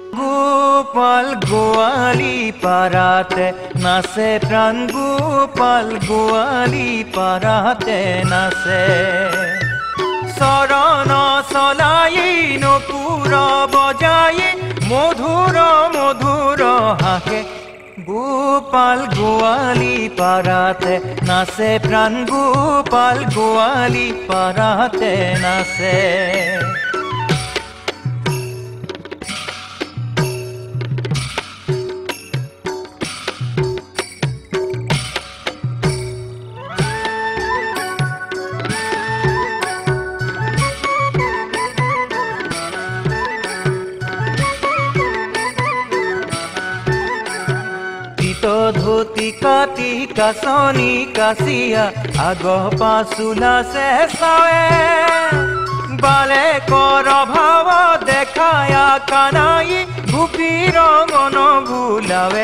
গোপাল গোয়ালি পাড়াতে নাচে প্রাণ গোপাল গোয়ালি পাড়াতে নাচে চরণ চলাই নপুর বজাই মধুর মধুর হাসে গোপাল গোয়ালি পাড়াতে নাচে প্রাণ গোপাল গোয়ালি পাড়াতে নাচে ধুতি কাটি কাচনি কাচিয়া আগ পাচোলা চেঁচাৱে বালে কৰ ভাৱ দেখায়া কানাই গোপীৰ মন ভুলাৱে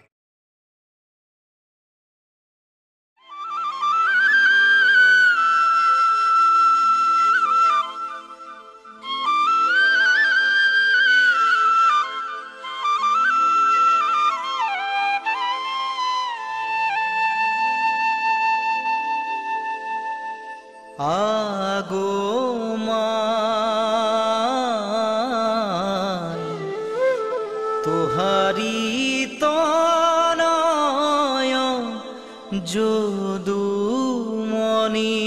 তোহারি তনয় যদুমণি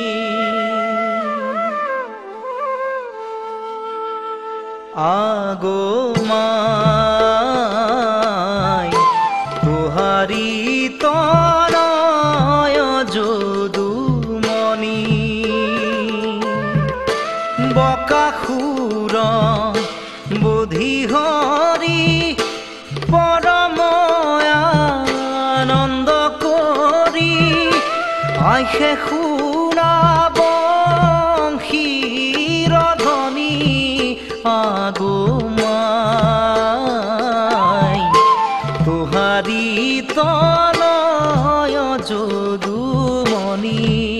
আগমাই তোহারি তনয় যদুমণি বকাসুর বোধি হৰি পৰম আনন্দ কৰি আইসে শুনা বংশীৰ ধ্বনি আগমাই তোহাৰি তনয় যদুমণি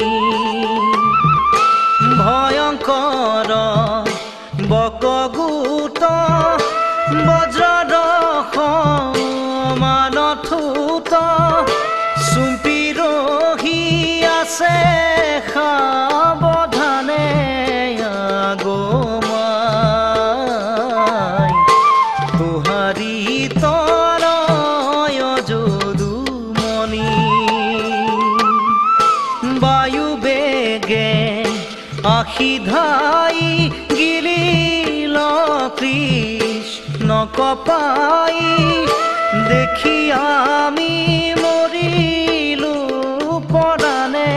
ভয়ংকৰ বকগুট বজ্ৰৰ সমানথুত চুম্পি ৰহি আছে সাৱধানে আগমাই তোহাৰি তনয় যদুমণি বায়ু বেগে আশিধাই গিলিল কৃষ্ণ কপাই দেখি আমি মৰিলো পৰাণে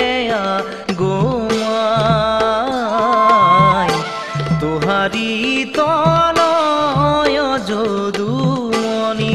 আগমাই তোহাৰি তনয় যদুমণি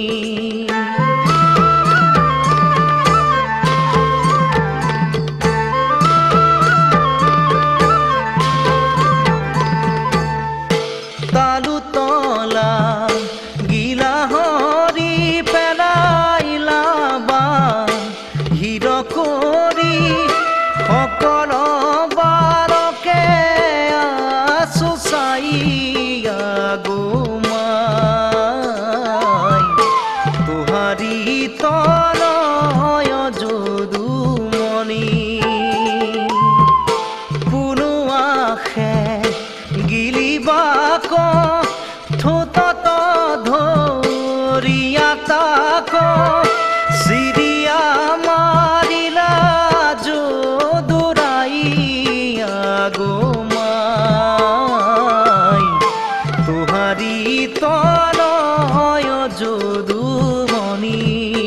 তনয় যদুমণি পুনু আশে গিলিবাক ঠোঁটত ধৰিয়া তাক চিৰিয়া মাৰিলা যদুৰাই আগমাই তোহাৰি তনয় যদুমণি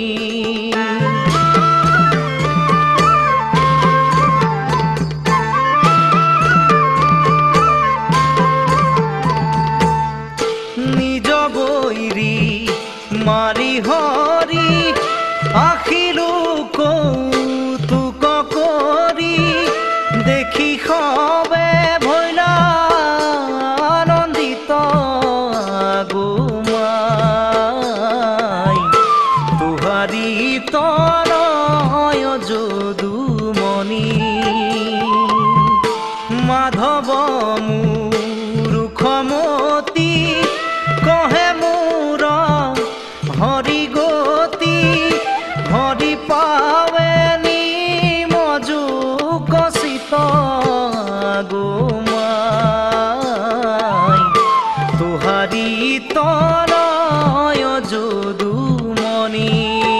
মাৰি হৰি আখিলো কৌতুক কৰি দেখি সবে ভৈলা আনন্দিত আগমাই তোহাৰি তনয় যদুমণি মাধৱ মুৰুখমতি কহ তনয় যদুমণি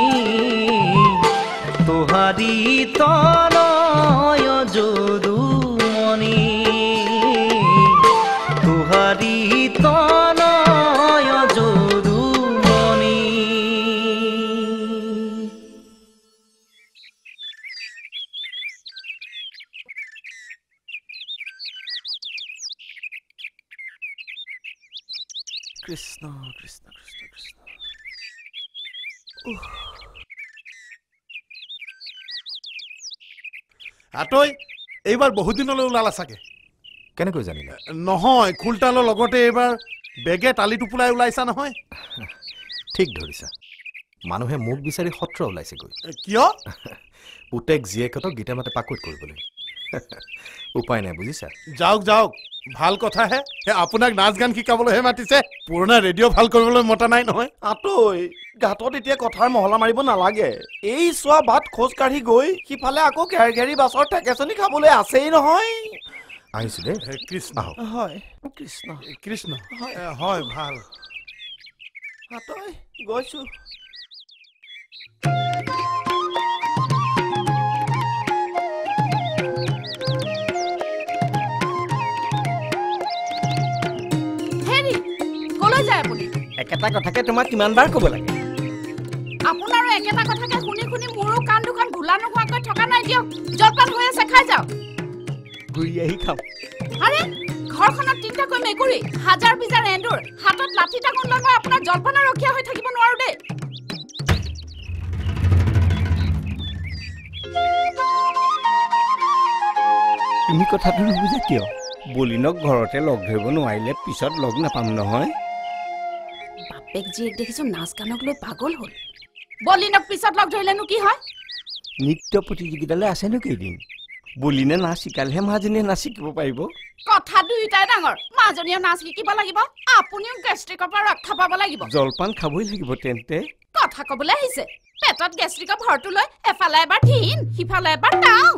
তোহারি তনয় যদুমণি তোহারি তনয় যদুমণি কৃষ্ণ কৃষ্ণ কৃষ্ণ কৃষ্ণ আতৈ এইবাৰ বহুত দিনলৈ ওলালা চাগে কেনেকৈ জানিলা নহয় খুলতালৰ লগতে এইবাৰ বেগে টালি টোপোলাই ওলাইছা নহয় ঠিক ধৰিছা মানুহে মোক বিচাৰি সত্ৰ ওলাইছেগৈ কিয় পুতেক জীয়েকহঁতক গীতা মাতে পাকৈত কৰিবলৈ উপায় নাই বুজিছা যাওক যাওক ভাল কথাহে আপোনাক নাচ গান শিকাবলৈহে মাতিছে পুৰণা ৰেডিঅ' ভাল কৰিবলৈ মতা নাই নহয় আতৈ ঘাটত এতিয়া কথাৰ মহলা মাৰিব নালাগে এই চোৱা বাট খোজ কাঢ়ি গৈ সিফালে আকৌ ঘেৰ ঘেৰি বাছৰ ঠেকেচনি খাবলৈ আছেই নহয় আহিছো দে কৃষ্ণ হয় কৃষ্ণ কৃষ্ণ হয় ভাল আতৈ গৈছো একেটা কথাকে তোমাক কিমানবাৰ ক'ব লাগে আপোনাৰো একেটা কথাকে শুনি শুনি মোৰো কান দুখন ভুলা নোহোৱাকৈ থকা নাই দিয়ক জলপান হৈ আছে খাই যাওক ঘূৰি আহি খাম আৰে ঘৰখনত তিনিটাকৈ মেকুৰী হাজাৰ বিজাৰ এন্দুৰ হাতত লাঠি টাঙন লৈ মই আপোনাৰ জলপানৰ ৰক্ষা হৈ থাকিব নোৱাৰো দেই তুমি কথাটো নুবুজা কিয় বলিনক ঘৰতে লগ ধৰিব নোৱাৰিলে পিছত লগ নাপাম নহয় বাপেক জীয়েক দেখিছো নাচ গানক লৈ পাগল হ'ল বলিনক পিছত লগ ধৰিলেনো কি হয় নৃত্য প্ৰতিযোগিতালৈ আছেনো কেইদিন বলিনে নাচ শিকালেহে মাজনীয়ে নাচ শিকিব পাৰিব কথা দুইটাই ডাঙৰ মাজনীয়েও নাচ শিকিব লাগিব আপুনিও গেষ্ট্ৰিকৰ পৰা ৰক্ষা পাব লাগিব জলপান খাবই লাগিব তেন্তে কথা ক'বলৈ আহিছে পেটত গেষ্ট্ৰিকৰ ভৰটো লৈ এফালে এবাৰ ধিন সিফালে এবাৰ টাও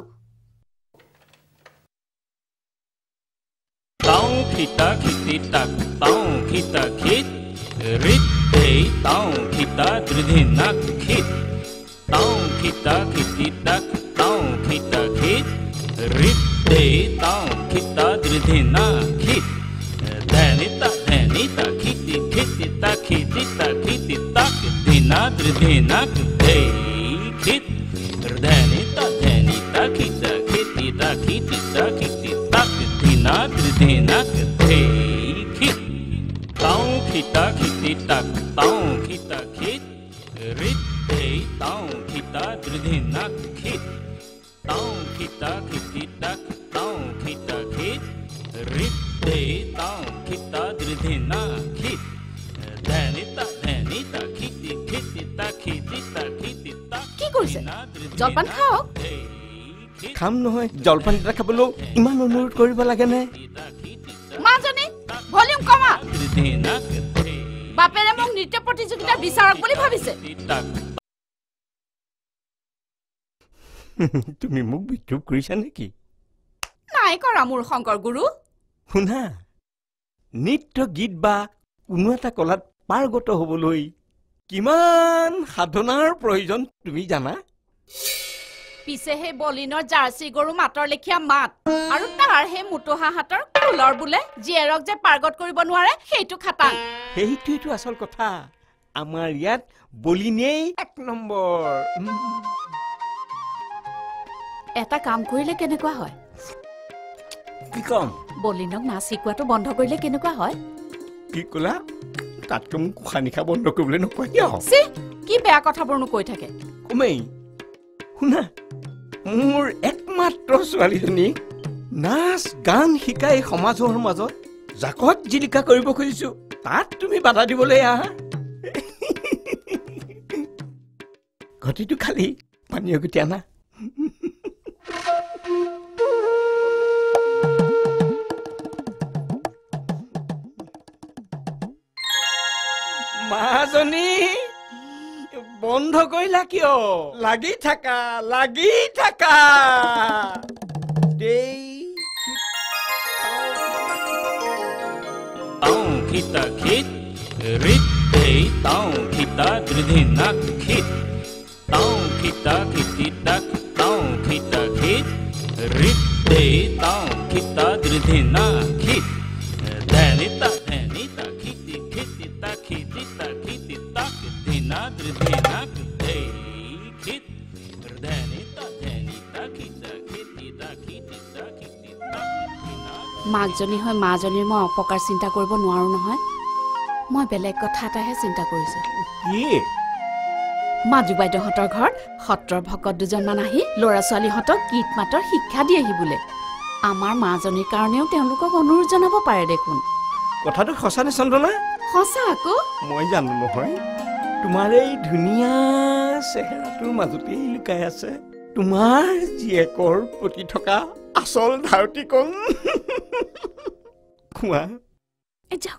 Tao kita kiti tak tao kita kit rit hey tao kita dridhinak kit tao kita kiti tak tao kita kit rit hey tao kita dridhinak kit dhanita kiti kiti tak dina dridhinak hey kit dhanita kita kiti tak dina dridhinak hey kit tao kita kiti tak tao kita kit rit hey tao kita dridhinak kit tao kita kiti tak tao kita kit rit hey tao kita dridhinak kit dhanita kiti tak কি কৰিছে জলপান খাওক খাম নহয় জলপান এটা খাবলৈ ইমান অনুৰোধ কৰিব লাগেনে মাজনী ভলিউম কমা বাপেৰে মোক নৃত্য প্ৰতিযোগিতাৰ বিচাৰক বুলি ভাবিছে তুমি মোক বিদ্ৰোহ কৰিছা নেকি নাই কৰা মোৰ শংকৰ গুৰু শুনা নৃত্য গীত বা কোনো এটা কলাত পাৰ্গত হ'বলৈ কিমান সাধনাৰ প্ৰয়োজন তুমি জানা পিছে হে বলিনৰ জাৰ্চি গৰু মাতৰ লেখিয়া মাত আৰু তাৰ হে মুটোহা হাতৰ ফুলৰ বুলে জীয়েৰক যে পাৰ্গত কৰিব নোৱাৰে সেইটো খাটাং সেইটোৱেইটো আচল কথা আমাৰ ইয়াত বলিনেই এক নম্বৰ এটা কাম কৰিলে কেনেকুৱা হয় কি কম বলিনক নাচ শিকোৱাটো বন্ধ কৰিলে কেনেকুৱা হয় কি ক'লা তাতকৈ মোক খোৱা নিশা বন্ধ কৰিবলৈ নকয় কি বেয়া কথাবোৰনো কৈ থাকে কমেই শুনা মোৰ একমাত্ৰ ছোৱালীজনী নাচ গান শিকাই সমাজৰ মাজত জাকত জিলিকা কৰিব খুজিছো তাত তুমি বাধা দিবলৈ আহা ঘটিটো খালি পানীয় গুটি আনা মাজনী বন্ধ কৰিলা কিয় লাগি থাকা tao kita kit rit dei taung kita dridhi nak khit taung kita khiti dak taung kita khit rit dei taung kita dridhi nak khit dhanita khiti khiti ta khiti tak dhina dridhi nak dei khit dhanita khita khiti ta khiti tak dhina মাকজনী হৈ মাজনীৰ মই অপকাৰ চিন্তা কৰিব নোৱাৰো নহয় মই বেলেগ কথা এটাহে চিন্তা কৰিছো কি মাজু বাইদেউহঁতৰ ঘৰত সত্ৰৰ ভকত দুজনমান আহি ল'ৰা ছোৱালীহঁতক গীত মাতৰ শিক্ষা দিয়েহি বোলে আমাৰ মাজনীৰ কাৰণেও তেওঁলোকক অনুৰোধ জনাব পাৰে দেখোন কথাটো সঁচা নে চন্দনা সঁচা আকৌ মই জানো নহয় তোমাৰ এই ধুনীয়া চেহেৰাটোৰ মাজতেই লুকাই আছে তোমাৰ জীয়েকৰ প্ৰতি থকা আচল ধাৰতি কম খোৱা যাওক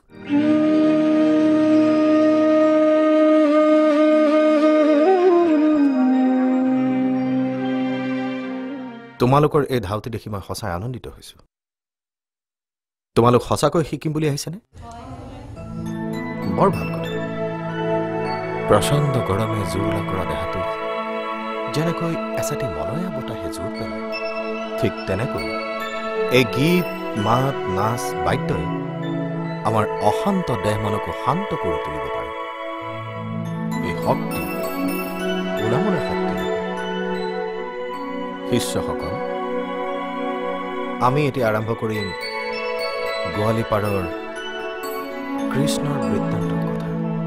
তোমালোকৰ এই ধাউতি দেখি মই সঁচাই আনন্দিত হৈছো তোমালোক সঁচাকৈ শিকিম বুলি আহিছেনে বৰ ভাল কথা প্ৰচণ্ড গৰমে জোৰ নকৰা দেহাটো যেনেকৈ এচাটি মলয়া বতাহে জোৰ পেলায় ঠিক তেনেকৈ এই গীত মাত নাচ বাদ্যই আমাৰ অশান্ত দেহমনকো শান্ত কৰি তুলিব পাৰে এই শক্তি উলামনা শক্তি শিষ্যসকল আমি এতিয়া আৰম্ভ কৰিম গোৱালি পাৰৰ কৃষ্ণৰ বৃত্তান্তৰ কথা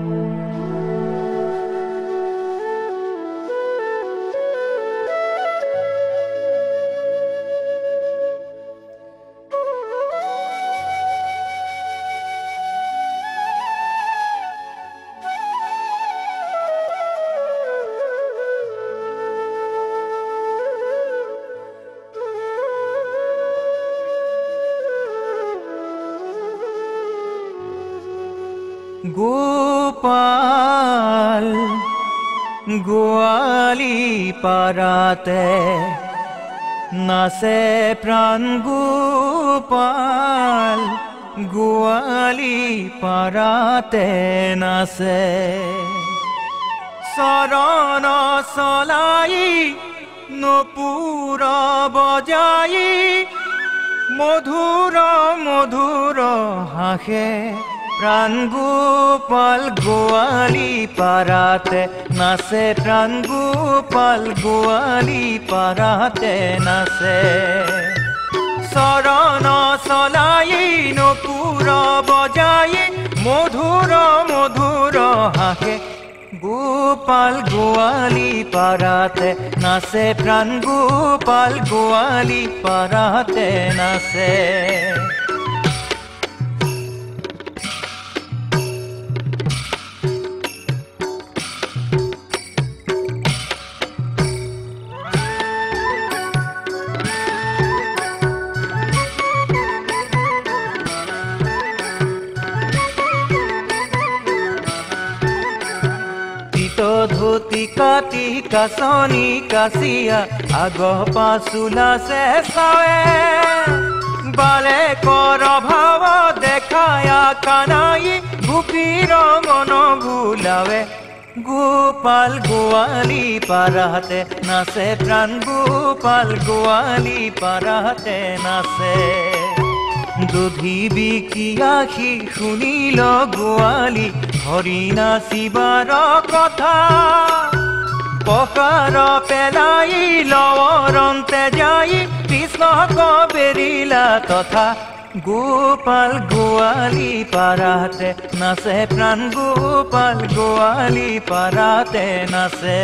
গোপাল গোৱালি পাৰাতে নাচে প্ৰাণ গোপাল গোৱালি পাৰাতে নাচে চৰণ চলাই নপুৰ বজাই মধুৰ মধুৰ হাসে প্ৰাণ গোপাল গোৱালি পাৰাতে নাচে প্ৰাণ গোপাল গোৱালি পাৰাতে নাচে চৰণ চলাই নপুৰ বজাই মধুৰ মধুৰ হাসে গোপাল গোৱালি পাৰাতে নাচে প্ৰাণ গোপাল গোৱালি পাৰাতে নাচে ধুতি কাটি কাছনি কাছিয়া আগ পাচুলা চেচাৱে বালে কৰ ভাৱ দেখায়া কানাই ভূপিৰ মন ভুলাৱে গোপাল গোৱালি পাৰাতে নাচে প্ৰাণ গোপাল গোৱালি পাৰাতে নাচে দুধি বিকিয়াসি শুনিল গোৱালি হৰি নাচিবাৰ কথা পকাৰ পেলাই লৱৰন্তে যাই কৃষ্ণ কবেৰিলা তথা গোপাল গোৱালি পাৰাতে নাচে প্ৰাণ গোপাল গোৱালি পাৰাতে নাচে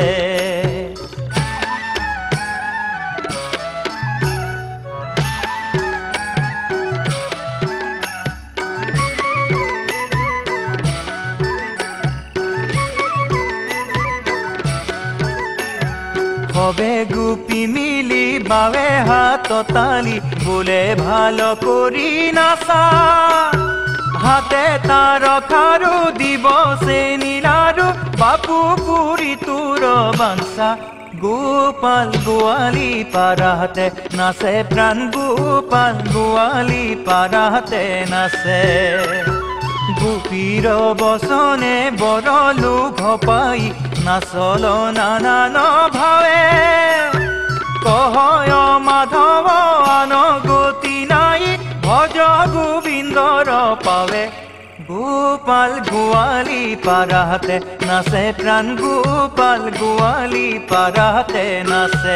সবে গোপী মিলি বাৱে হাত তালি বোলে ভাল কৰি নাচা হাতে তাৰ খাৰু দিব চেনিলাৰু বাপু পুৰি তোৰ বাঞ্চা গোপাল গোৱালি পাৰাতে নাচে প্ৰাণ গোপাল গোৱালি পাৰাতে নাচে গোপীৰ বচনে বৰ লোভ পাই নাচল নানান ভাৱে কহয় মাধৱ আন গতি নাই ভজ গোবিন্দৰ পাৱে গোপাল গোৱালি পাৰাতে নাচে প্ৰাণ গোপাল গোৱালি পাৰাতে নাচে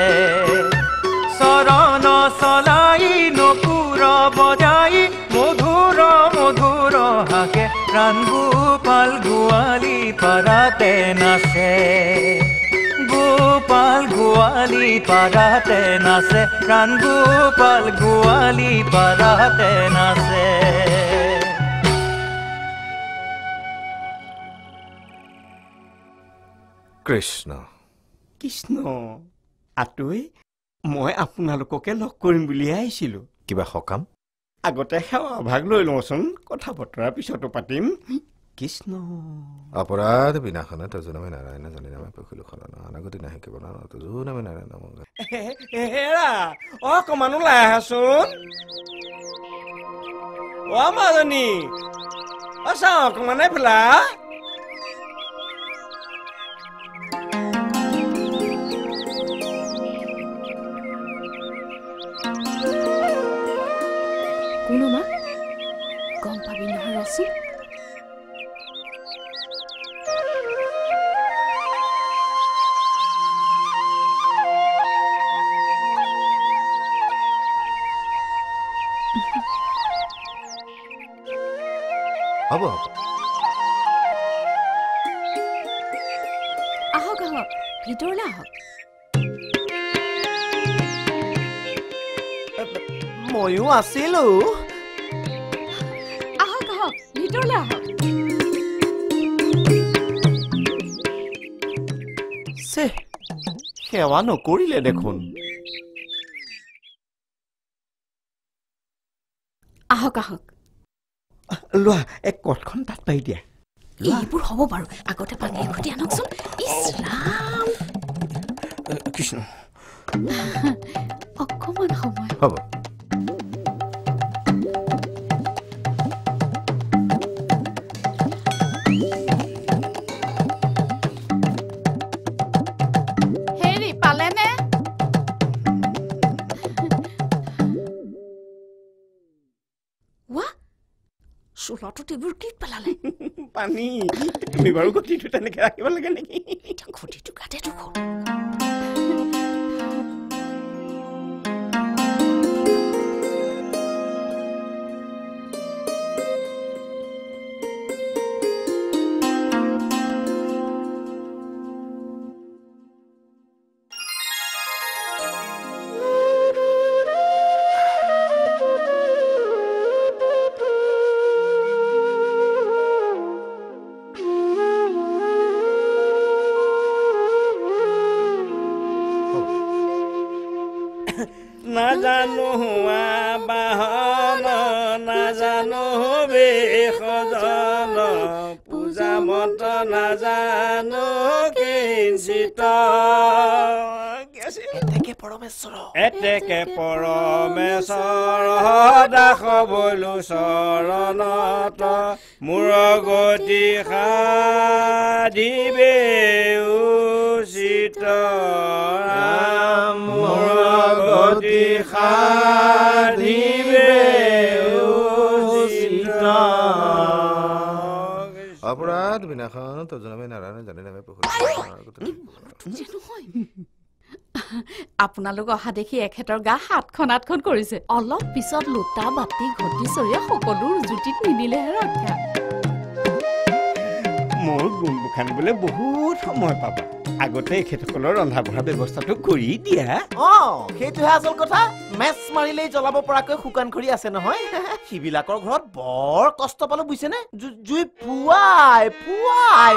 চৰণ চলাই নকুৰ বজাই মধুৰ মধুৰ হাকে প্ৰাণ গোপাল গোৱালি পাৰাতে নাচে গোপাল গোৱালি পাৰাতে নাচে প্ৰাণ গোপাল গোৱালি পাৰাতে নাচে কৃষ্ণ কৃষ্ণ আতৈ মই আপোনালোককে লগ কৰিম বুলিয়ে আহিছিলোঁ কিবা সকাম আগতে সেৱা ভাগ লৈ লওঁচোন কথা বতৰা পিছতো পাতিম কৃষ্ণ অপৰাধ বিনাশনে তজুনামে নাৰায়ণ জানি নামে পখিলোখন অনাগতি নাহে কেৱল তজুনামে নাৰায়ণ হেৰা অকমান ওলাই আহাচোন অ মাজনী অচা অকমান এইফালা কোনো মা গম পাবি নহয় ৰচোন হ'ব আহক আহক ভিতৰলৈ আহক ময়ো আছিলো আহক আহক ভিতৰলৈ আহক সেৱা নকৰিলে দেখোন আহক আহক লোৱা এক কটখন তাত পাই দিয়া এইবোৰ হ'ব বাৰু আগতে পানী এঘটি আনকচোন ইছৰাম কৃষ্ণ অকমান সময় হ'ব হেৰি পালেনে ৱা চোলাটোত এইবোৰ কি পেলালে পানী তুমি বাৰু গতিটো তেনেকে ৰাখিব লাগে নেকি এতিয়া ঘটিটো গাতে দুখ নাজানো হোৱা বাহন নাজানো বেশজন পূজা মন্ত্ৰ নাজানো কিঞ্চিত এতেকে পৰমেশ্বৰ দাস বলো চৰণত মোৰ গতি সাধিবে উচিত মোৰ গতি সাধিবে উচিত অপৰাধ বিনাশন তজুনামে নাৰায়ণ জানি নামে আপোনালোক অহা দেখি এখেতৰ গা 7খন 8খন কৰিছে অলপ পিছত লোটা বাতি ঘটি চৰিয়া সকলো জুতিত নিদিলেহে ৰক্ষা মোৰ গুণবোৰ খানিবলৈ বহুত সময় পাবা আগতে এখেতসকলৰ ৰন্ধা বঢ়া ব্যৱস্থাটো কৰি দিয়া সেইটোহে আচল কথা মেচ মাৰিলেই জ্বলাব পৰাকৈ শুকান খৰি আছে নহয় সিবিলাকৰ ঘৰত বৰ কষ্ট পালো বুজিছেনে জুই পুৱাই পুৱাই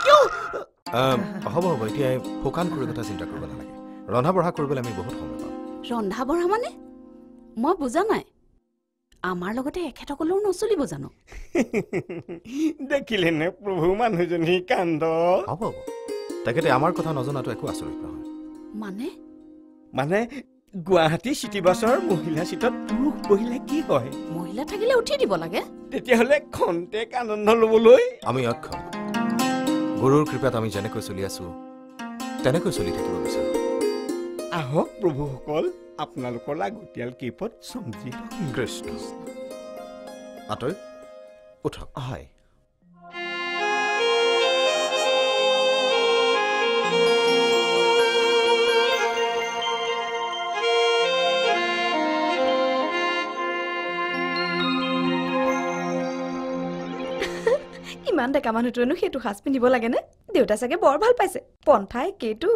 হ'ব হ'ব এতিয়া শুকান খৰিৰ কথা চিন্তা কৰিব নালাগে ৰন্ধা বঢ়া কৰিবলৈ আমি বহুত সময় পাম ৰন্ধা বঢ়া মানে মই বুজা নাই আমাৰ লগতে এখেতসকলেও নচলিব জানো দেখিলে নে প্ৰভু মানুহজনী কাণ্ড হ'ব তেখেতে আমাৰ কথা নজনাটো একো আচৰিত নহয় মানে মানে গুৱাহাটী চিটি বাছৰ মহিলা চিটত পুৰুষ বহিলে কি হয়? মহিলা থাকিলে উঠি দিব লাগে। তেতিয়াহ'লে খন্তেক আনন্দ ল'বলৈ আমি অক্ষম। গুৰুৰ কৃপাত আমি যেনেকৈ চলি আছো তেনেকৈ চলি থাকিব বিচাৰোঁ। আহক প্ৰভুসকল, আপোনালোকৰ লাগতিয়াল কেইপদ চমজি কৃষ্ণ আঁতৰি উঠক। হয় ইমান ডেকা মানুহটোৱেনো সেইটো সাজ পিন্ধিব লাগেনে? দেউতা চাগে বৰ ভাল পাইছে। পন্থাই কেইটো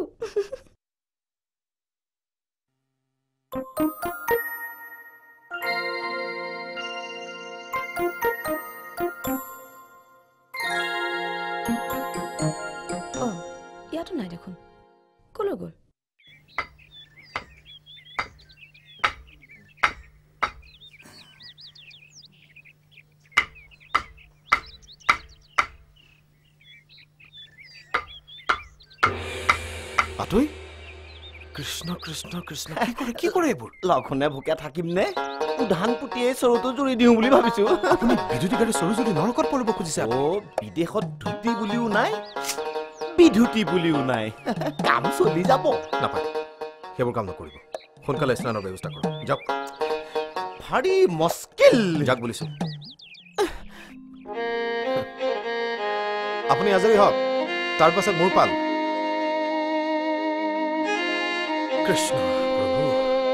ইয়াতো নাই দেখোন, কলৈ গ'ল? আতৈ কৃষ্ণ কৃষ্ণ কৃষ্ণ কি কৰে এইবোৰ? লঘোণে ভোকে থাকিম নে? ধান পুতিয়ে চৰুটো জুৰি দিওঁ বুলি ভাবিছো। আপুনি বিদ্যুতি গাড়ী চৰু যদি নৰকত পৰিব খুজিছে। বিদেশত ধুতি বুলিও নাই, বিধুতি বুলিও নাই। কাম চলি যাব। নাপায়, সেইবোৰ কাম নকৰিব। সোনকালে স্নানৰ ব্যৱস্থা কৰক। যাওক। ভাৰী মুস্কিল। যাওক বুলিছো। আপুনি আজৰি হওক, তাৰ পাছত মোৰ পাল। কৃষ্ণ প্ৰভু।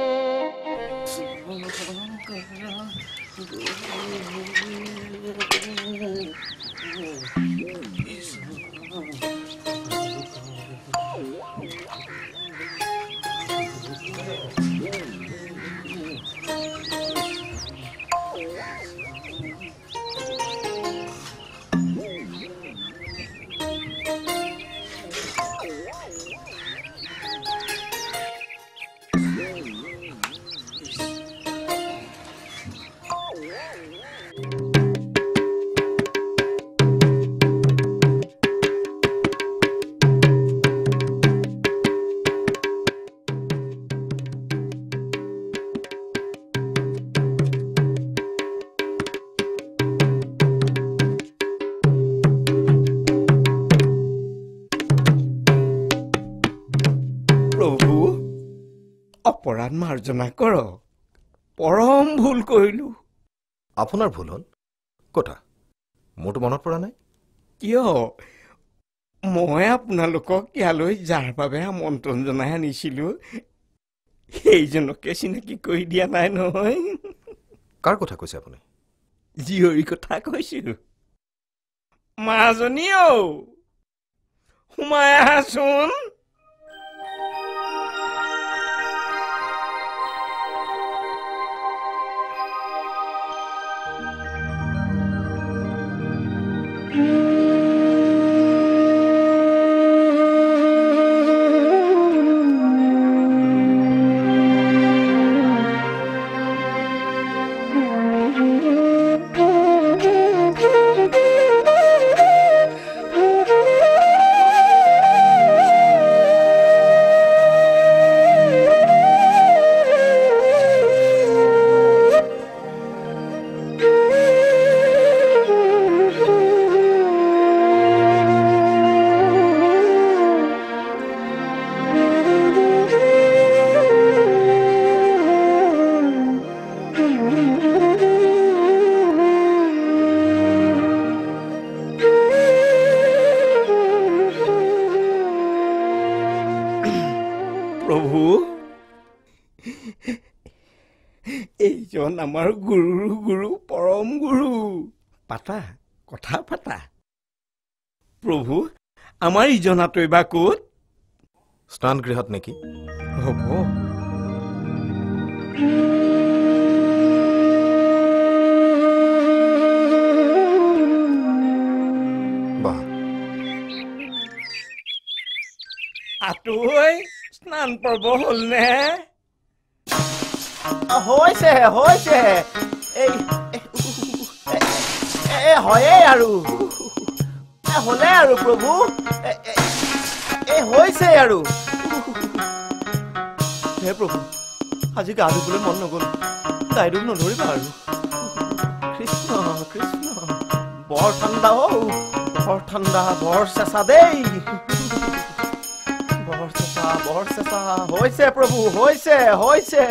অপৰাধ মাৰ্জনা কৰক। পৰম ভুল কৰিলো। আপোনাৰ ভুল হ'ল কথা, মোৰতো মনত পৰা নাই। কিয়? মই আপোনালোকক ইয়ালৈ যাৰ বাবে আমন্ত্ৰণ জনাই আনিছিলো সেইজনকে চিনাকি কৰি দিয়া নাই নহয়। কাৰ কথা কৈছে আপুনি? জীয়ৰীৰ কথা কৈছো। মাজনী ঔ, সোমাই আহাচোন। প্ৰভু, এইজন আমাৰ গুৰুৰ গুৰু, পৰম গুৰু। পাতা, কথা পাতা। প্ৰভু, আমাৰ ইজন আঁতৰি বা ক'ত? স্নান গৃহত নেকি? হ'ব। আঁতৈ স্নান পৰ্ব হ'ল নে? হৈছে হৈছে, হয়েই আৰু হ'লে আৰু প্ৰভু, হৈছে আৰু। হে প্ৰভু, আজি গা ধুবলৈ মন নগ'ল তাইদোক নধৰিবা আৰু কৃষ্ণ কৃষ্ণ বৰ ঠাণ্ডা বৰ ঠাণ্ডা বৰ চেঁচা দেই বৰ চেঁচা হৈছে প্ৰভু হৈছে হৈছে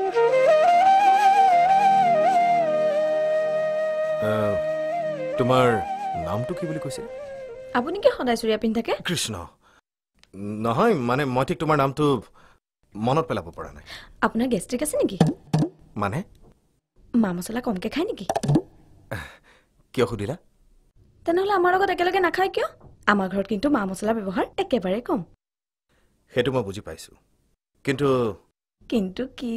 তোমাৰ নামটো কি বুলি কৈছে আপুনি কি সদায় চুৰিয়া পিন্ধি থাকে কৃষ্ণ নহয় মানে মই ঠিক তোমাৰ নামটো মনত পেলাব পৰা নাই আপোনাৰ গেষ্ট্ৰিক আছে নেকি মানে মা মছলা কমকে খায় নেকি কিয় সুধিলা তেনেহ'লে আমাৰ লগত একেলগে নাখায় কিয় আমাৰ ঘৰত কিন্তু মা মছলা ব্যৱহাৰ একেবাৰে কম সেইটো মই বুজি পাইছো কিন্তু কিন্তু কি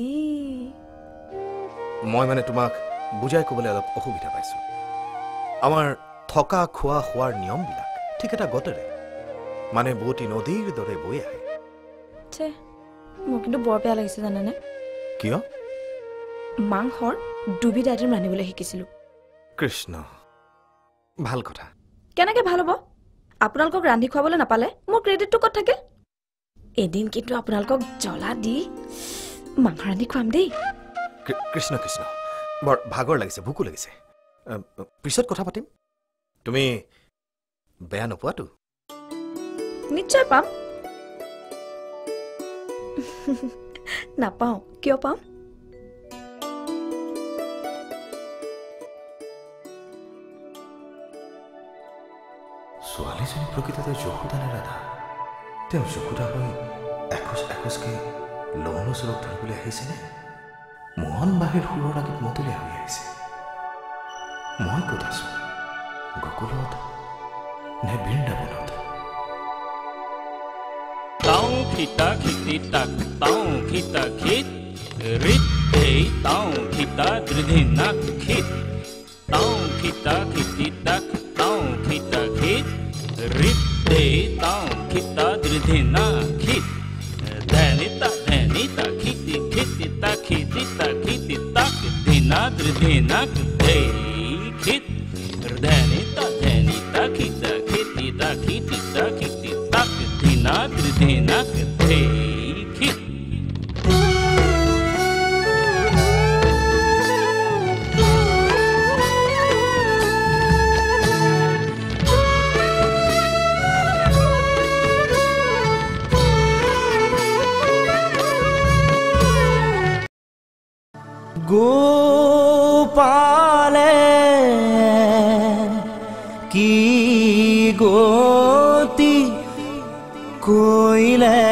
মই মানে তোমাক বুজাই ক'বলৈ অলপ অসুবিধা পাইছো আমাৰ থকা খোৱা খোৱাৰ নিয়মবিলাক ঠিক এটা গতেৰে মানে বুৱতী নদীৰ দৰে বৈ আহে মোৰ কিন্তু বৰ বেয়া লাগিছে জানানে কিয় মাংসৰ দুবিধ আইটেম ৰান্ধিবলৈ শিকিছিলোঁ কৃষ্ণ ভাল কথা কেনেকৈ ভাল হ'ব আপোনালোকক ৰান্ধি খুৱাবলৈ নাপালে মোৰ ক্ৰেডিটটো ক'ত থাকিল এদিন কিন্তু আপোনালোকক জ্বলা দি মাংস ৰান্ধি খুৱাম দেই কৃষ্ণ কৃষ্ণ বৰ ভাগৰ লাগিছে ভোকো লাগিছে পিছত কথা পাতিম তুমি বেয়া নোপোৱাতো নিশ্চয় পাম নাপাওঁ কিয় পাম ছোৱালীজনী প্ৰকৃততে যশোদানে ৰাধা তেওঁ যশোদা হৈ এখোজ এখোজকৈ লৌন চৰক ধৰিবলৈ আহিছেনে মোহন বাহিৰ সুৰৰ আগত মতলীয়া হৈ আহিছে মই ক'ত আছো গকুলত নে বৃন্দাবনত Taung kita khiti tak taung kita khit rit hey taung kita dridhinak khit taung kita khiti tak taung kita khit rit hey taung kita dridhinak khit dhanita khiti khiti tak dhina dridhinak hey khit dhanita khita khiti tak dhina dridhinak hey khit গোপালে কি গতি কইলে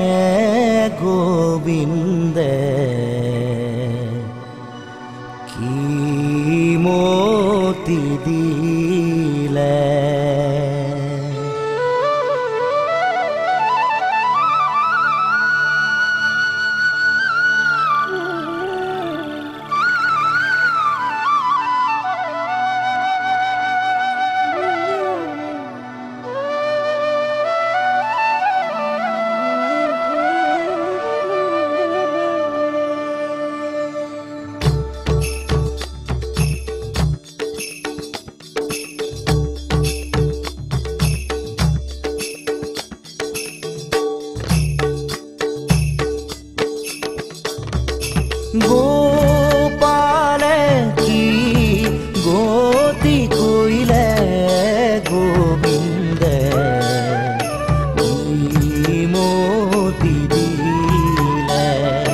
গোবিন্দে কি মতি দিলে গোপালে কি গতি কইলে গোবিন্দে কি মতি দিলে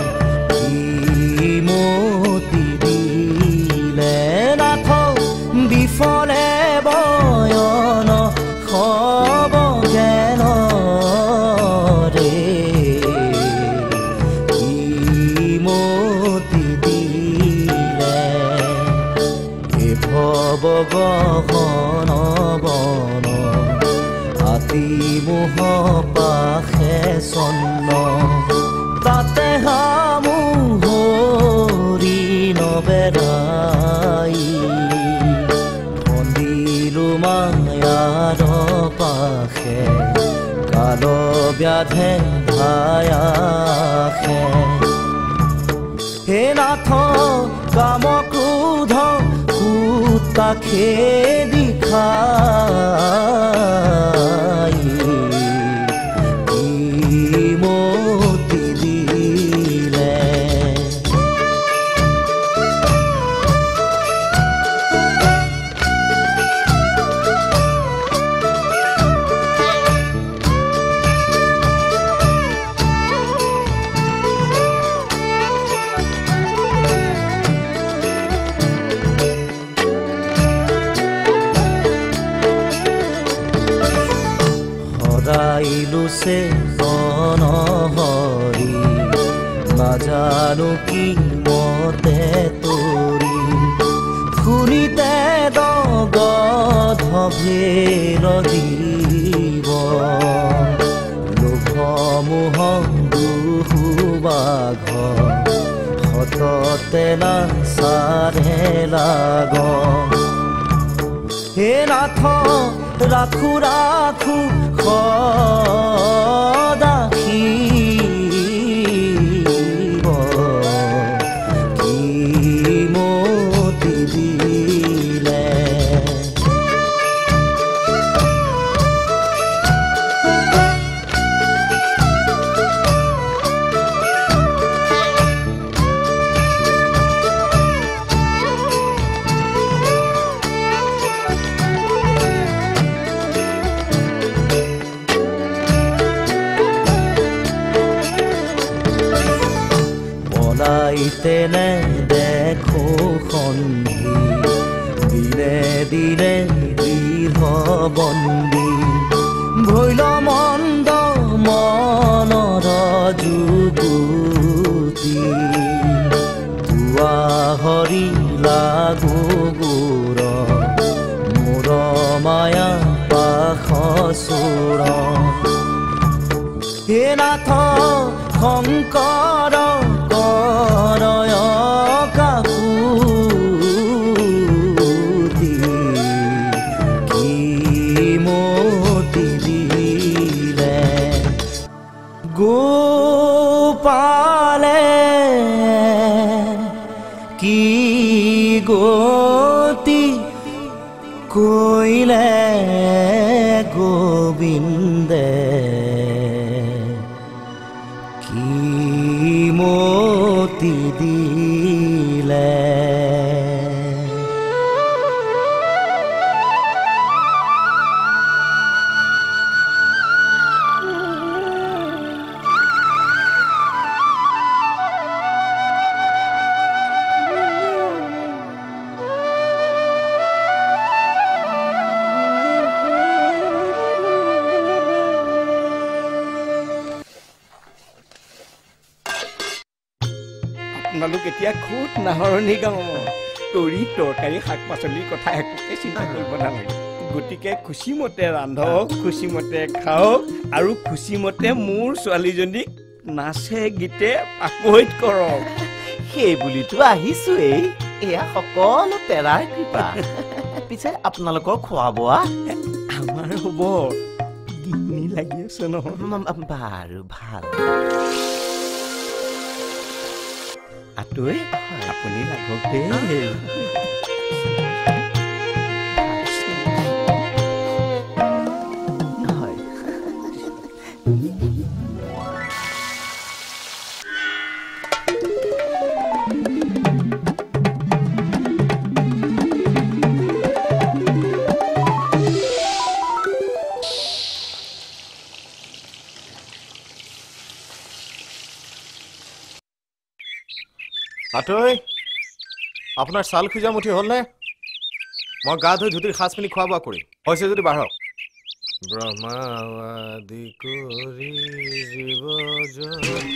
নাথ বিফলে বয়ন খব জ্ঞান ৰে গহন বন আতি মোহ পাশে চন্ন তাতে হামুহৰি নবেৰাই বন্দিলো মায়াৰ পাশে কাল ব্যাধে ভায়াসে হে নাথ কাম ক্ৰোধ কাখে দিখাই কি মতি দিলে গাইলোছে অনহৰি নাজানো কি মতে তৰি শুনিতে দগধভেৰ দিব লোভমোহ দুহুবাঘ সততে নাচাৰে লাগ হে নাথ ৰাখো ৰাখো সদাখিব কি মতি দিলে তেনে দেখো সন্ধি দিনে দিনে দৃঢ় বন্দী ভৈল মন্দ মনৰ যুগুতি পুৱা হৰি লাগো গোৰ মোৰ মায়া পাশ চোৰ হে নাথ শংকৰ কৰয় কাকুতি কি মতি দিলে গোপালে কি গতি কৈলে গোবিন্দে মতি দিলে আপোনালোক এতিয়া খুব নাহৰণি গাঁও তৰি তৰকাৰী শাক পাচলিৰ কথা একোকে চিন্তা কৰিব নালাগে গতিকে খুচিমতে ৰান্ধক খুচিমতে খাওক আৰু খুচিমতে মোৰ ছোৱালীজনীক নাচে গীতে পাকৈত কৰক সেই বুলিতো আহিছোৱেই এয়া সকলো তেৰাৰ কৃপা পিছে আপোনালোকৰ খোৱা বোৱা আমাৰ হ'ব দিনী লাগি আছে নহয় বাৰু ভাল আতৈ আপুনি লাগক দেই আতৈ আপোনাৰ ছাল খুজা মুঠি হ'লনে মই গা ধুই ধুতিৰ সাজ পিনি খোৱা বোৱা কৰিম হৈছে যদি বাঢ়ক ব্ৰহ্মাদি কৰি জীৱ জগত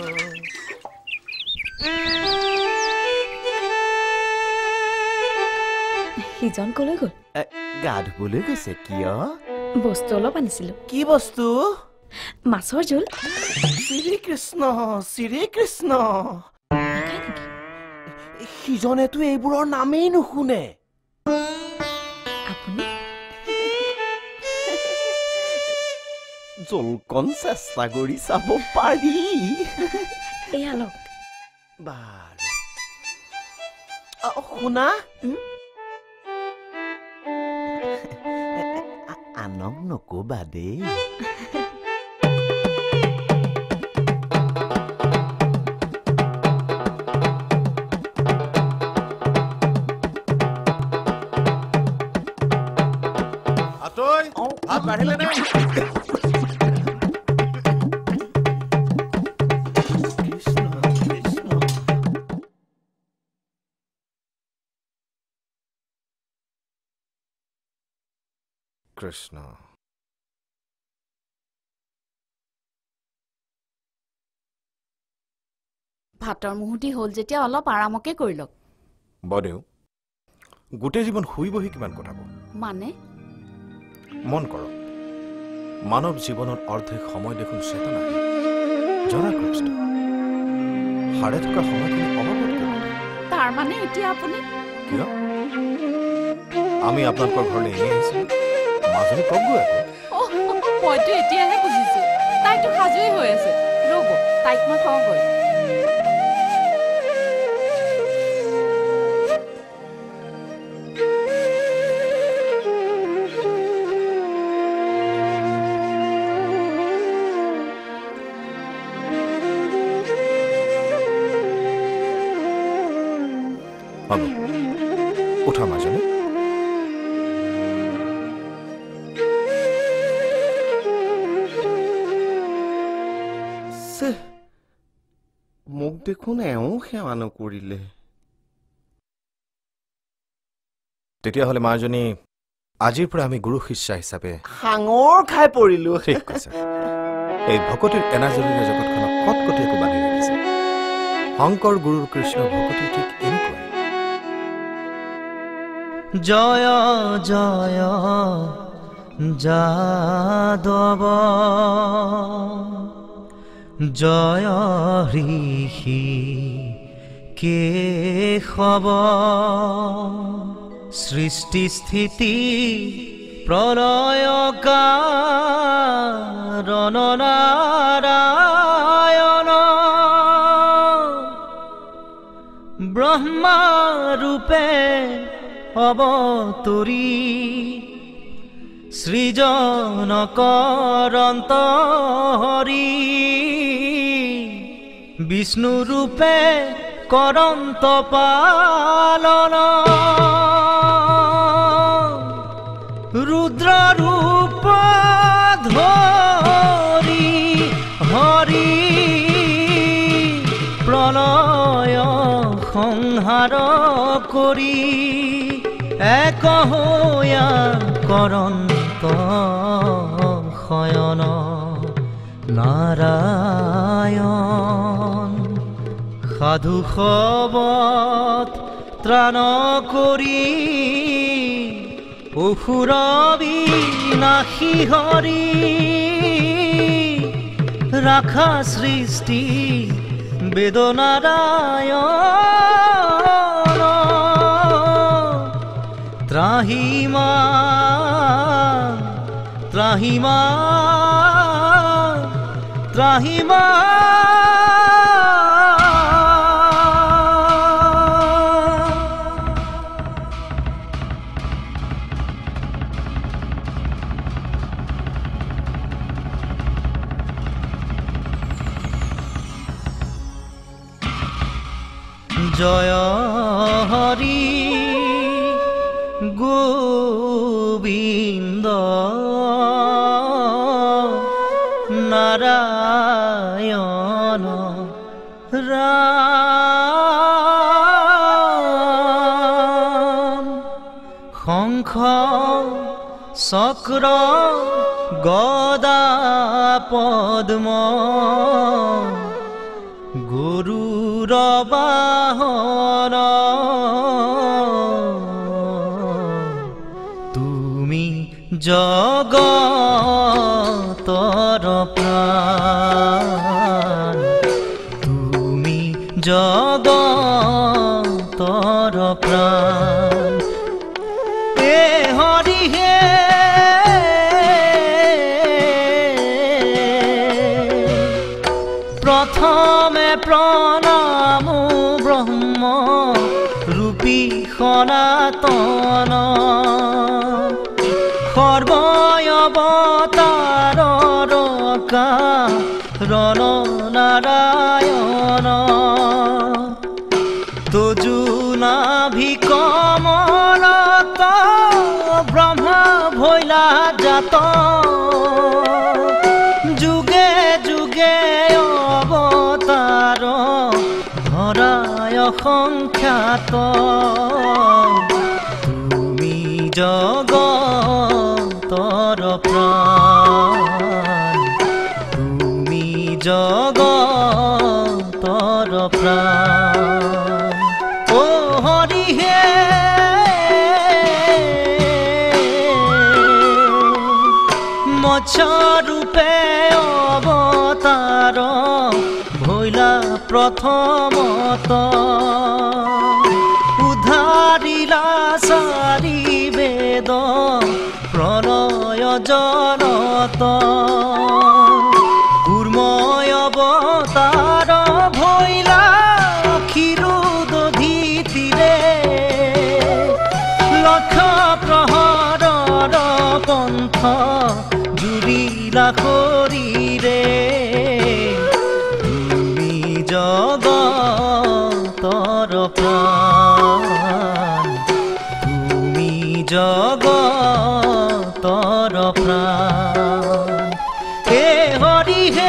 সিজন কলৈ গ'ল গা ধুবলৈ গৈছে কিয় বস্তু অলপ আনিছিলো কি বস্তু মাছৰ জোল শ্ৰীকৃষ্ণ শ্ৰীকৃষ্ণ সিজনেতো এইবোৰৰ নামেই নুশুনে আপুনি জলকণ চেষ্টা কৰি চাব পাৰি এয়া লওক বাৰু শুনা আনক নকবা দেই ভাত বাঢ়িলে নে কৃষ্ণ ভাতৰ মুহুতি হ'ল যেতিয়া অলপ আৰামকে কৰি লওক বদেউ গোটেই জীৱন শুই বহি কিমান কটাব মানে মন কৰক মানৱ জীৱনৰ অৰ্ধেক সময় দেখোন চেতনা জৰাগ্ৰস্ত হাড়ে থকা সময়খিনি অবাবত তাৰ মানে এতিয়া আপুনি কিয় আমি আপোনালোকৰ ঘৰলৈ এনেই আহিছিলোঁ মাজনী কওকগৈ আকৌ মইতো এতিয়াহে বুজিছো তাইতো সাজুৱে হৈ আছে ৰ'ব তাইক মই কওঁগৈ হ'ব উঠা মাজনী মোক দেখোন এওঁ সেৱা নকৰিলে তেতিয়াহ'লে মাজনী আজিৰ পৰা আমি গুৰু শিষ্যা হিচাপে সাঙৰ খাই পৰিলো ঠিক কৈছে এই ভকতিৰ এনাজৰীৰে জগতখনক কটকটীয়াকৈ বান্ধি ৰাখিছে শংকৰ গুৰুৰ কৃষ্ণ ভকতি ঠিক এনেকুৱাই জয় জয় যাদৱ জয় ঋষি কেশৱ সৃষ্টি স্থিতি প্ৰলয় কাৰণ নাৰায়ণ ব্ৰহ্মা ৰূপে অৱতৰী সৃজন কৰন্ত হৰি বিষ্ণু ৰূপে কৰন্ত পালন ৰুদ্ৰ ৰূপ ধৰি হৰি প্ৰলয় সংহাৰ কৰি এক হৈয়া কৰন্ত শয়ন নাৰায়ণ সাধু সবত ত্ৰাণ কৰি অসুৰ বিনাশী হৰি ৰাখা সৃষ্টি বেদনাৰায়ণ ত্ৰাহিমা ত্ৰাহিমা ত্ৰাহিমা জয় হৰি গোবিন্দ নাৰায়ণ ৰাম শংখ চক্ৰ গদা পদ্ম গুৰুৰ বাহন তুমি জগতৰ প্ৰাণ তুমি জগতৰ প্ৰাণ এ হৰি হে প্ৰথমে প্ৰণাম ব্ৰহ্ম ৰূপী সনাতন সৰ্বয়ৱতাৰৰ কাৰণ নাৰায়ণ তোজু নাভি কমলত ব্ৰহ্মা ভৈলা জাত যুগে যুগে অৱতাৰ ধৰায় সংখ্যাত তুমি জগতৰ প্ৰাণ তুমি জগতৰ প্ৰাণ মৎস্যৰূপে অৱতাৰ ভৈলা প্ৰথমত উদ্ধাৰিলা চাৰি বেদ প্ৰলয় জলত কুৰ্ময় অৱতাৰ ভৈলা ক্ষীৰোদধিতিৰে লক্ষ প্ৰহৰৰ পন্থ জুৰিলা শৰীৰে তুমি জগতৰ প্ৰাণ তুমি জগতৰ প্ৰাণ হে হৰি হে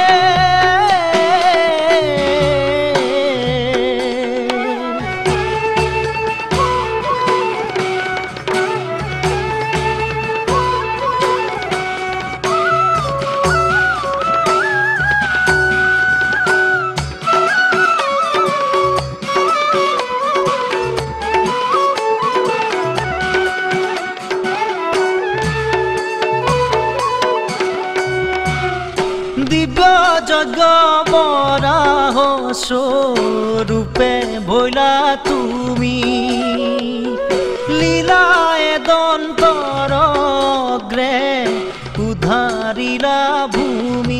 যজ্ঞ বৰাহ স্বৰূপে ভৈলা তুমি লীলায়ে দন্তৰ অগ্ৰে উদ্ধাৰিলা ভূমি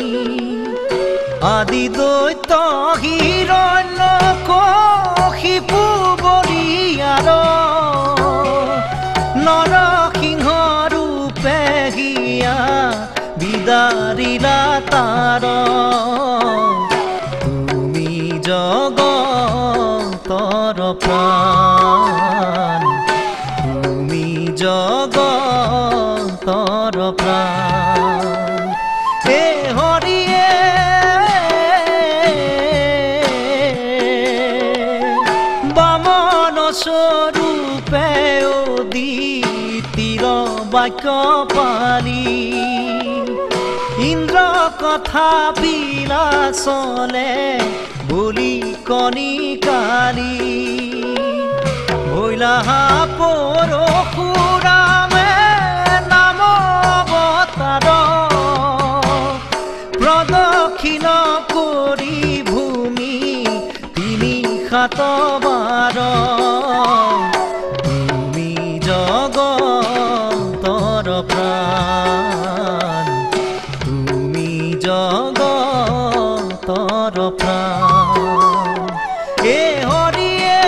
আদি দৈত্য হিৰণ্য কশিপু বৰিয়াৰ নৰসিংহ ৰূপে হিয়া বিদাৰিলা তাৰ তুমি জগতৰ প্ৰাণ তুমি জগতৰ প্ৰাণ হে হৰিয়ে বামন স্বৰূপে উদিতিৰ বাক্য পালি ইন্দ্ৰ কথা বিলাসলে বুলি কণী কালি ভৈলা পৰশুৰামে নাম অৱতাৰ প্ৰদক্ষিণ কৰি ভূমি তিনি সাত বাৰ তুমি জগতৰ প্ৰাণ তুমি জগতৰ প্ৰাণ হে হৰিয়ে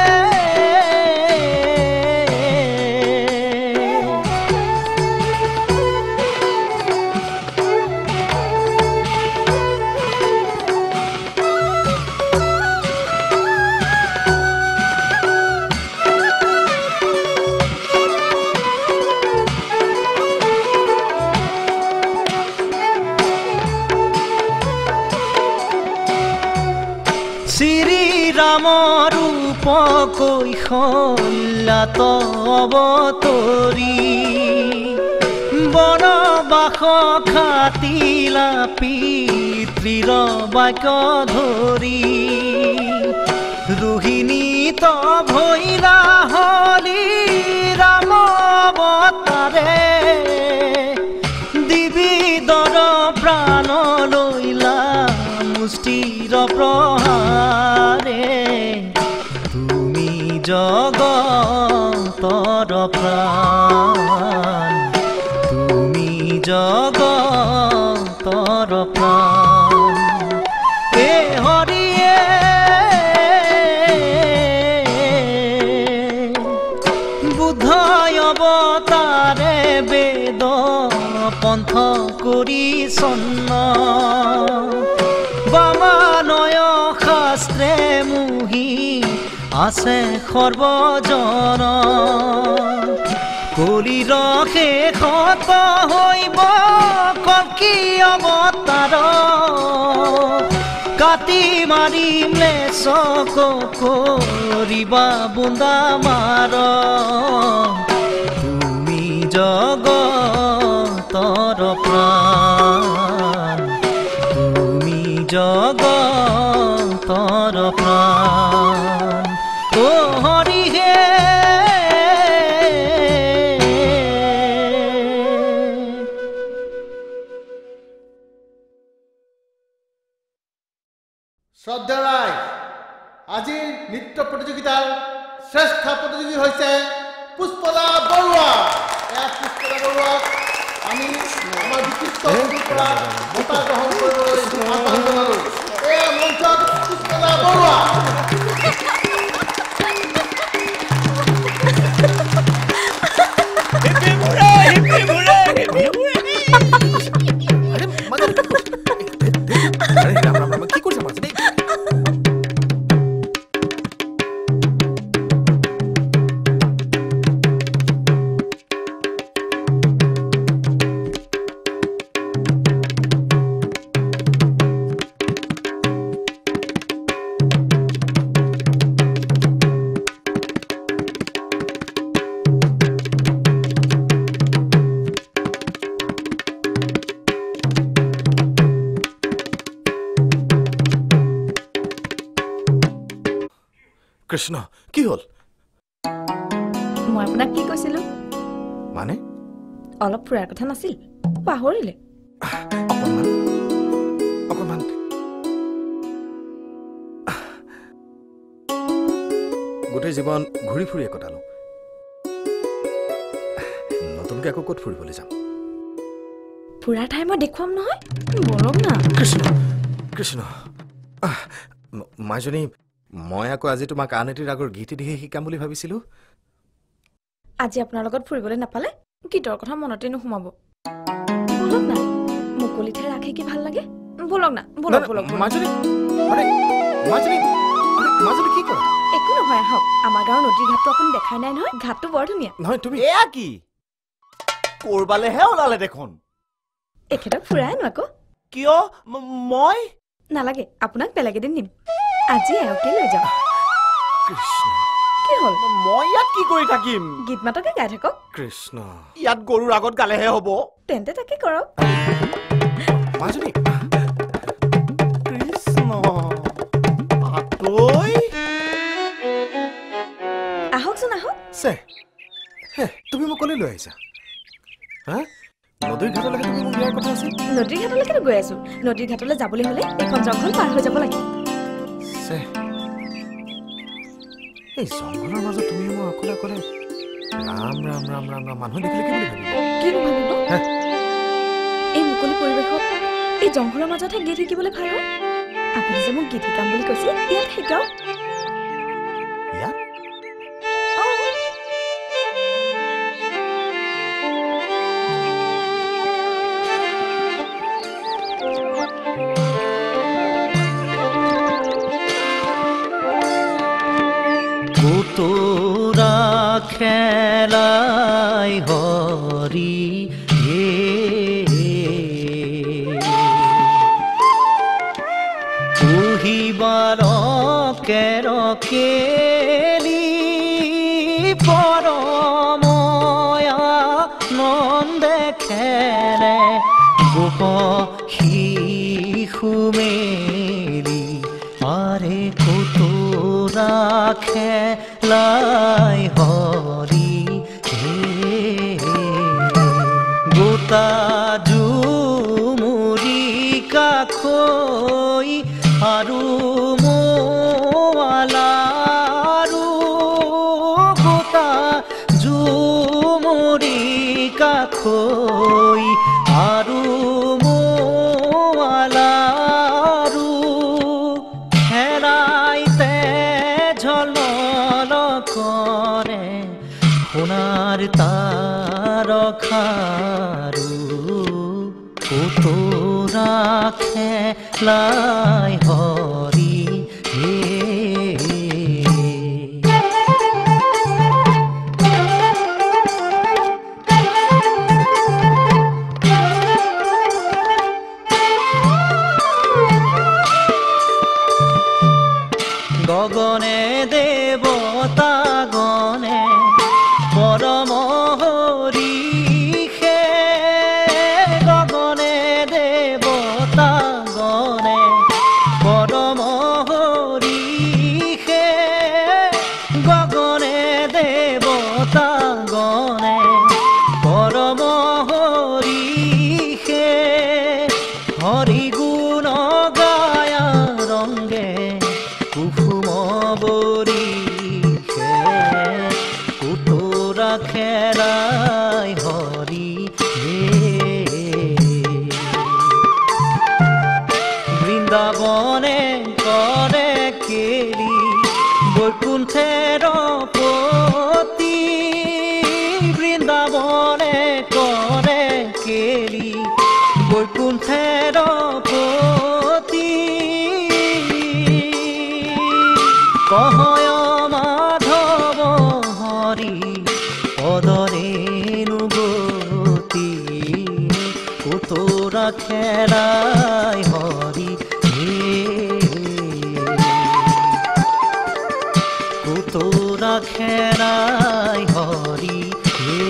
শ্ৰীৰাম ৰূপ কৈশল্যাত অৱতৰি বনবাস খাটিলা পিতৃৰ বাক্য ধৰি ৰোহিণীত ভৈলা হলি ৰাম অৱতাৰে দিবিদৰ প্ৰাণ লৈলা মুষ্টিৰ প্ৰহাৰে তুমি জগতৰ প্ৰাণ তুমি জগতৰ প্ৰাণ হে হৰিয়ে বুদ্ধই অৱতাৰে বেদ পন্থ কৰি চন্ন বামানয় শাস্ত্ৰে মুহি আছে সৰ্বজন কলিৰ শেষত হৈব কল্কি অৱতাৰ কাটি মাৰি ম্লেচ্ছক কৰিবা বুন্দা মাৰ তুমি জগতৰ প্ৰাণ তুমি জগতৰ প্ৰাণ ও হৰি হে শ্ৰদ্ধা ৰায় আজিৰ নৃত্য প্ৰতিযোগিতাৰ শ্ৰেষ্ঠ প্ৰতিযোগী হৈছে পুষ্পদা বৰুৱা এয়া পুষ্পদা বৰুৱাক আমি আমাৰ বিশিষ্ট অতিথিৰ পৰা বঁটা গ্ৰহণ কৰিবলৈ আহ্বান জনালোঁ এয়া মঞ্চত পুষ্পদা বৰুৱা কি কৰিছে মাজনী কৃষ্ণ কি হল মই আপোনাক কি কৈছিলো মানে অলপ ফুৰাৰ কথা নাছিল পাহৰিলে অকণমান গোটেই জীৱন ঘূৰি ফুৰি কটালো নতুনকৈ আকৌ ক'ত ফুৰিবলৈ যাম ফুৰাৰ ঠাই মই দেখুৱাম নহয় বলক না কৃষ্ণ কৃষ্ণ মাইজনী মই আকৌ আজি তোমাক আন এটি ৰাগৰ গীত দিহে শিকাম বুলি ভাবিছিলো আজি আপোনাৰ লগত ফুৰিবলৈ নাপালে গীতৰ কথা মনতে নোসোমাব বলক না মুকলি ঠাই ৰাখি কি ভাল লাগে বলক না বলক বলক মাইজনী আৰে মাইজনী মাইজনী কি কৰা একো নহয় আহক আমাৰ গাঁৱৰ নদীৰ ঘাটটো আপুনি দেখাই নাই নহয় ঘাটটো বৰ ধুনীয়া নহয় তুমি এয়া কি কৰবালেহে ওলালে দেখোন এখেতক ফুৰাই আনো আকৌ কিয় মই নালাগে আপোনাক বেলেগ এদিন নিম আজি এওঁকে লৈ যাম কৃষ্ণ কি হ'ল মই ইয়াত কি কৰি থাকিম গীত মাতকে গাই থাকক কৃষ্ণ ইয়াত গৰুৰ আগত গালেহে হ'ব তেন্তে তাকে কৰক মাইজনী কৃষ্ণ আতৈ আহকচোন আহক চে হে তুমি মোক কলৈ লৈ আহিছা হা নদীৰ ঘাটলৈকে তুমি মোক নিয়াৰ কথা আছিল নদীৰ ঘাটলৈকে গৈ আছো নদীৰ ঘাটলৈ যাবলৈ হলে এখন জংঘল পাৰ হৈ যাব লাগে এই জংঘলৰ মাজত তুমি মই অকলে অকলে ৰাম ৰাম ৰাম ৰাম ৰাম মানুহ দেখিলে কি বুলি ভাবিব কি ভাবিব এই মুকলি পৰিৱেশত এই জংঘলৰ মাজতহে গীত শিকিবলৈ ভাল হয় আপুনি যে মোক গীত শিকাম বুলি কৈছিল ইয়াত শিকাওক ইয়াত তোরা খেলাই হরি পুহিবার কেলি পরময়া নন্দে খেলে গোপ শিশু মেলি আরে কতরা খেলাই হরি গোটা জুমুৰি কাখৈ আৰু মোৱালাৰু গোটা জুমুৰি কাখৈ আৰু মোৱালাৰু হেৰাইতে ঝলমল কৰে সোণাৰ তাৰখাৰু কতৰা খেলাই হৰি গগনে দেৱতা গণে পৰম হৰিষে গগনে দেৱতা গণে পৰম খেৰাই হৰি হে কুতুৰা খেৰাই হৰি হে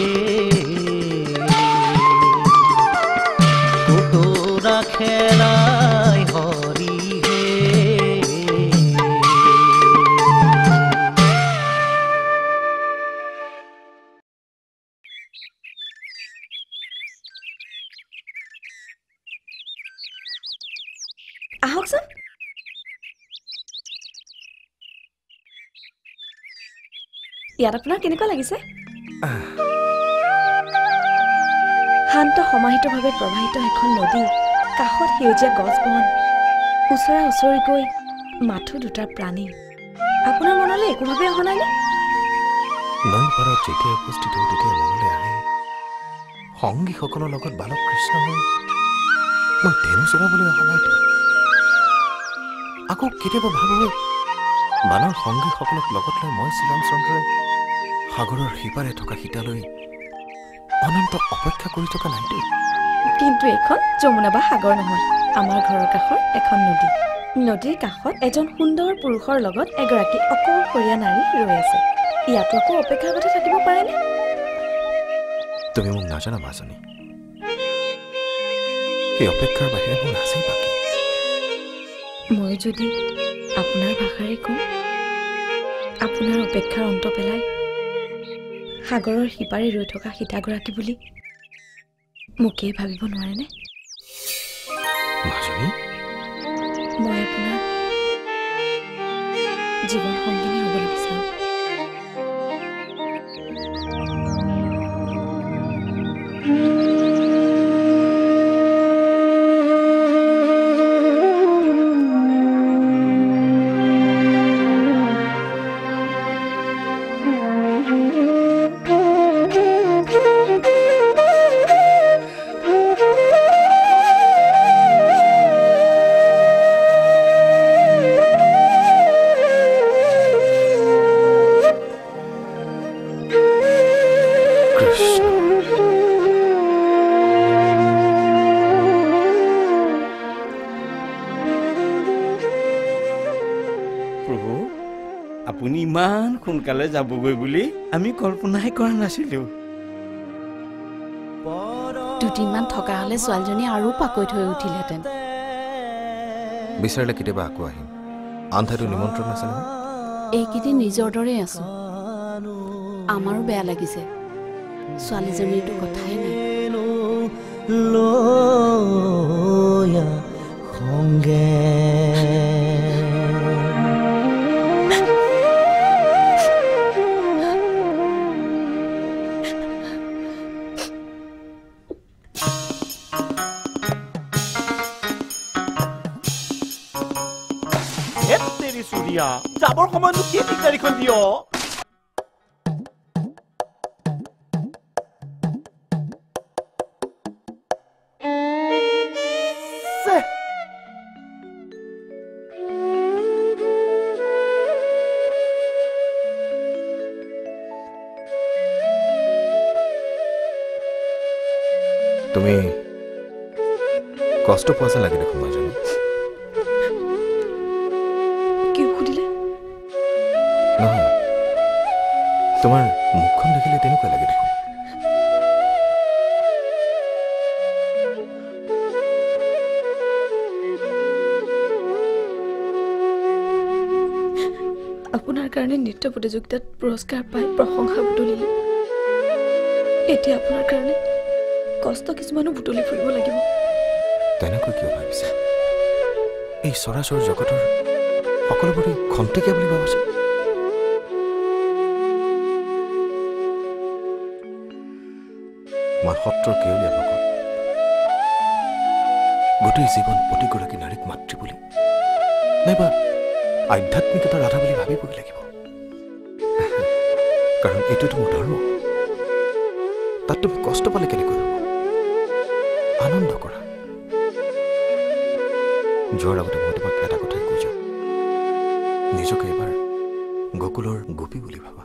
কুতুৰা খেৰাই হৰি হে আহকচোন ইয়াত আপোনাৰ কেনেকুৱা লাগিছে শান্ত সমাহিতভাৱে প্ৰবাহিত এখন নদী কাষত সেউজীয়া গছ বন ওচৰা ওচৰিকৈ মাথো দুটা প্ৰাণী আপোনাৰ মনলৈ একোভাৱে অহা নাইনে নৈৰ পাৰত যেতিয়া উপস্থিত হওঁ তেতিয়া মনলৈ আহে সংগীসকলৰ লগত বালক কৃষ্ণ হৈ মই ধেনু চলাবলৈ অহা নাইতো আকৌ কেতিয়াবা ভাবোঁ বানৰ সংগীসকলক লগত লৈ মই শ্ৰীৰামচন্দ্ৰই সাগৰৰ সিপাৰে থকা সীতালৈ অনন্ত অপেক্ষা কৰি থকা নাইতো কিন্তু এখন যমুনা বা সাগৰ নহয় আমাৰ ঘৰৰ কাষৰ এখন নদী নদীৰ কাষত এজন সুন্দৰ পুৰুষৰ লগত এগৰাকী অকলশৰীয়া নাৰী ৰৈ আছে ইয়াতো আকৌ অপেক্ষাৰ কথা থাকিব পাৰেনে তুমি মোক নাজানা মাজনী সেই অপেক্ষাৰ বাহিৰে মোৰ আছেই বাকী মই যদি আপোনাৰ ভাষাৰে কওঁ আপোনাৰ অপেক্ষাৰ অন্ত পেলাই সাগৰৰ সিপাৰে ৰৈ থকা সীতাগৰাকী বুলি মোকেই ভাবিব নোৱাৰেনে মাজনী মই আপোনাৰ জীৱন সংগিনী হ'বলৈ বিচাৰোঁ আপুনি ইমান সোনকালে যাবগৈ বুলি আমি কল্পনাই কৰা নাছিলোঁ দুদিনমান থকা হ'লে ছোৱালীজনী আৰু পাকৈত হৈ উঠিলহেঁতেন বিচাৰিলে কেতিয়াবা আকৌ আহিম আন্ধাৰটো নিমন্ত্ৰণ আছে নহয় এইকেইদিন নিজৰ দৰে আছো আমাৰো বেয়া লাগিছে ছোৱালীজনীৰতো কথাই নাই লয়া সংগে যাবৰ সময়ত কি দিগদাৰীখন দিয় তুমি কষ্ট পোৱা যেন লাগে দেখোন মাজনী নহয় তোমাৰ মুখখন দেখিলে তেনেকুৱা লাগে দেখোন আপোনাৰ কাৰণে নৃত্য প্ৰতিযোগিতাত পুৰস্কাৰ পাই প্ৰশংসা বুটলিলে এতিয়া আপোনাৰ কাৰণে কষ্ট কিছুমানো বুটলি ফুৰিব লাগিব তেনেকৈ কিয় ভাবিছে এই চৰাচৰ জগতৰ সকলোবোৰে খন্তেকীয়া বুলি ভাবিছে মই সত্ৰৰ কেৱলীয়া ভকত গোটেই জীৱন প্ৰতিগৰাকী নাৰীক মাতৃ বুলি নাইবা আধ্যাত্মিকতাৰ ৰাধা বুলি ভাবিবই লাগিব কাৰণ এইটোতো মোৰ ধৰ্ম তাত তুমি কষ্ট পালে কেনেকৈ হ'ব আনন্দ কৰা যোৱাৰ আগতে মই তোমাক এটা কথাই কৈ যাওঁ নিজকে এবাৰ গোকুলৰ গোপী বুলি ভাবা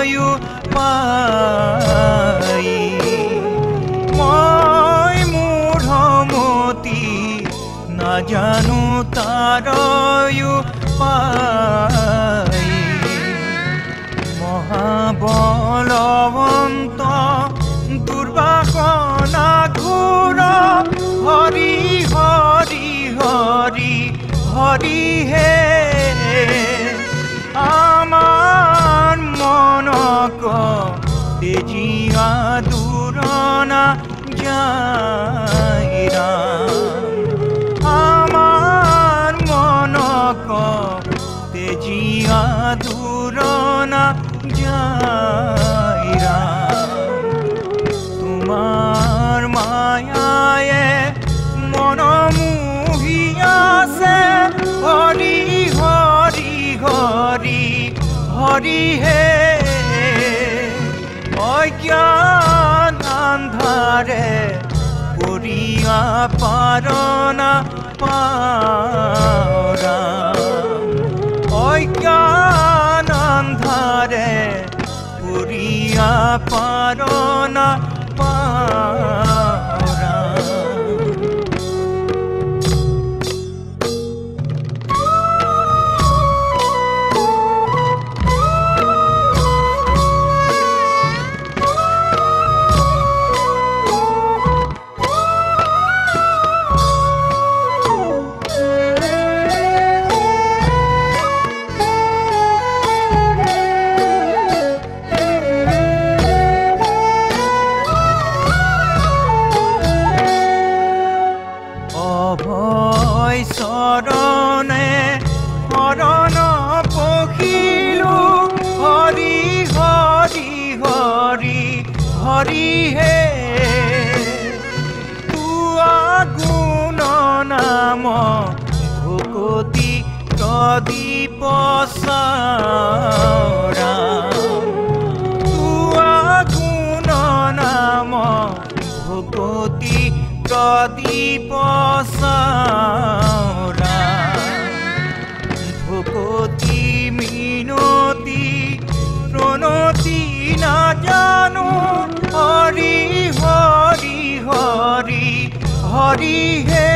পাই মই মূঢ়মতি নাজানো তাৰয়ো পাই মহাবলৱন্ত দুৰ্বাসনা ঘোৰ হৰি হৰি হৰি হৰি হে আমার মনক তেজিয়া দূরনা যায় রাম আমার মনক তেজিয়া দূরনা যায় রাম তোমার মায়ায়ে মন মুহিয়াছে হরি হরি হরি হরি হে অজ্ঞান আন্ধাৰে পৰিয়া পাৰনা পাৰা অজ্ঞান আন্ধাৰে পৰিয়া পাৰনা পাৰা চৰণে শৰণ পখিলো হৰি হৰি হৰি হৰি হে তুয়া গুণ নাম ভকতি প্ৰদীপ তুয়া গুণ নাম ভকতি প্ৰদীপ ভকতি মিনতি প্ৰণতি নাজানো হৰি হৰি হৰি হৰি হে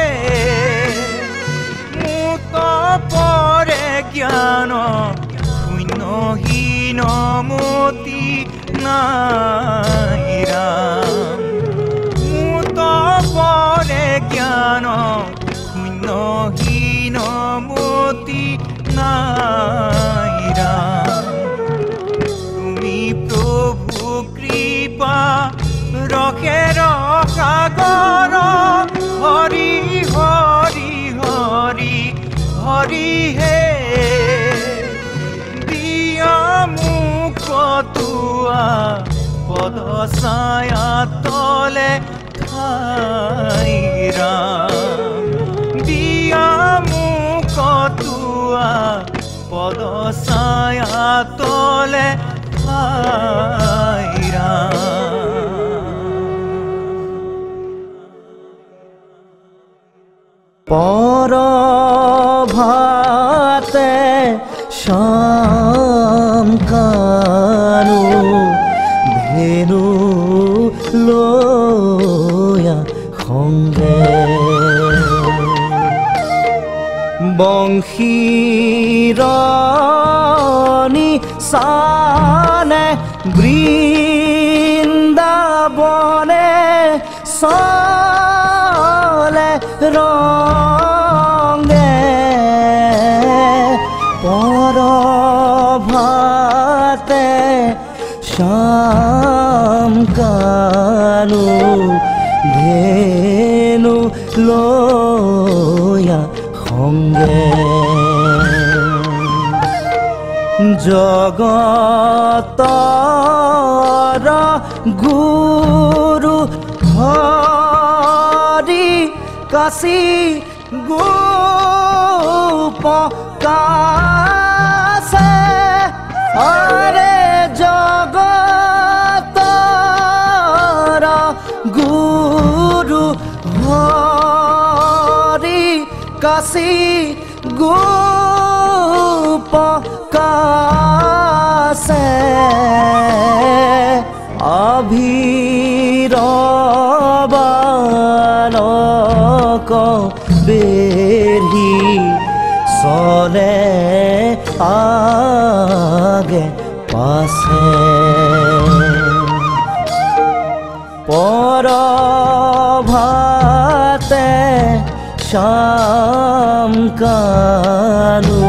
মুত পৰে জ্ঞান শূন্যহীন মতি নাই ৰাম মুত পৰে জ্ঞান শূন্যহীন মতি নাই ৰাম তুমি প্ৰভু কৃপা ৰখে ৰসাগৰ হৰি হৰি হৰি হৰি হে দিয়া মোক তুয়া পদ ছায়া তলে ঠাই ৰাম দিয়া মোক তুয়া পদ ছায়া তলে ঠাই পৰভাতে শামকানো ধেনু লয়া সংগে বংশীৰণী সানে বৃন্দাবনে চলে ৰঙে পৰভাতে শামকানো ধেনু লয়া সংগে জগতৰ গুৰু হৰি কাশী গোপকাছে আৰে জগতৰ গুৰু হৰি কাশী গোপকাছে বালক বেঢ়ি চলে আগে পাছে পৰভাতে শাম কানু